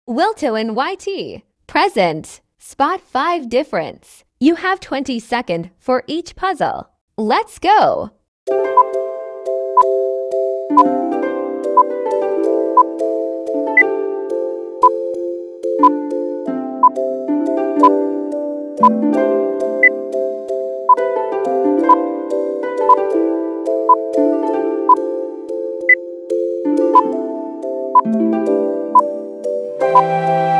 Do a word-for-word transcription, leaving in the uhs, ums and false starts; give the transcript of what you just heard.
Wilto and Y T. Present. Spot five difference. You have twenty seconds for each puzzle. Let's go! Thank you.